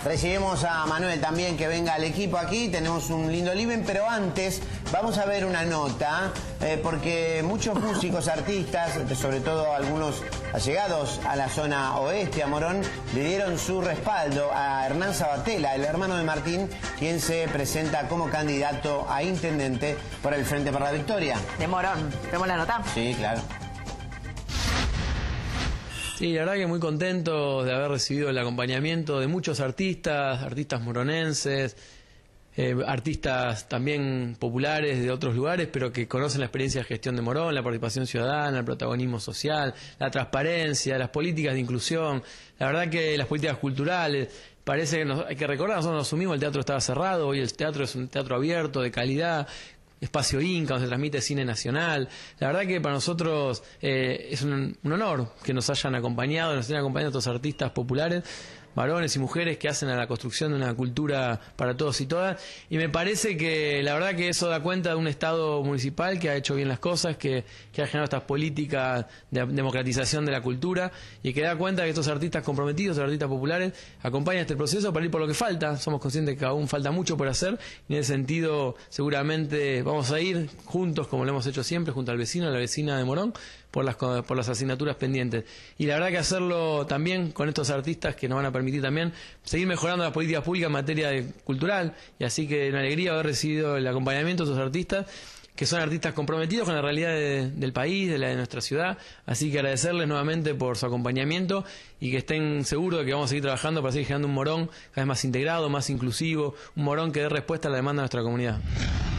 Recibimos a Manuel también, que venga al equipo aquí. Tenemos un lindo living, pero antes vamos a ver una nota, porque muchos músicos, artistas, sobre todo algunos allegados a la zona oeste, a Morón, le dieron su respaldo a Hernán Sabatella, el hermano de Martín, quien se presenta como candidato a intendente por el Frente para la Victoria. De Morón. ¿Tenemos la nota? Sí, claro. Sí, la verdad que muy contento de haber recibido el acompañamiento de muchos artistas moronenses, artistas también populares de otros lugares, pero que conocen la experiencia de gestión de Morón, la participación ciudadana, el protagonismo social, la transparencia, las políticas de inclusión. La verdad que las políticas culturales, parece que hay que recordar, nosotros nos asumimos, el teatro estaba cerrado, hoy el teatro es un teatro abierto, de calidad, Espacio Inca, donde se transmite cine nacional. La verdad que para nosotros es un honor que nos hayan acompañado, nos hayan acompañado estos artistas populares, varones y mujeres que hacen a la construcción de una cultura para todos y todas, y me parece que la verdad que eso da cuenta de un Estado municipal que ha hecho bien las cosas, que ha generado estas políticas de democratización de la cultura, y que da cuenta que estos artistas comprometidos, estos artistas populares, acompañan este proceso para ir por lo que falta. Somos conscientes que aún falta mucho por hacer, y en ese sentido seguramente vamos a ir juntos, como lo hemos hecho siempre, junto al vecino, a la vecina de Morón, por las asignaturas pendientes. Y la verdad que hacerlo también con estos artistas que nos van a permitir también seguir mejorando las políticas públicas en materia cultural, y así que una alegría haber recibido el acompañamiento de estos artistas, que son artistas comprometidos con la realidad del país, de nuestra ciudad. Así que agradecerles nuevamente por su acompañamiento, y que estén seguros de que vamos a seguir trabajando para seguir generando un Morón cada vez más integrado, más inclusivo, un Morón que dé respuesta a la demanda de nuestra comunidad.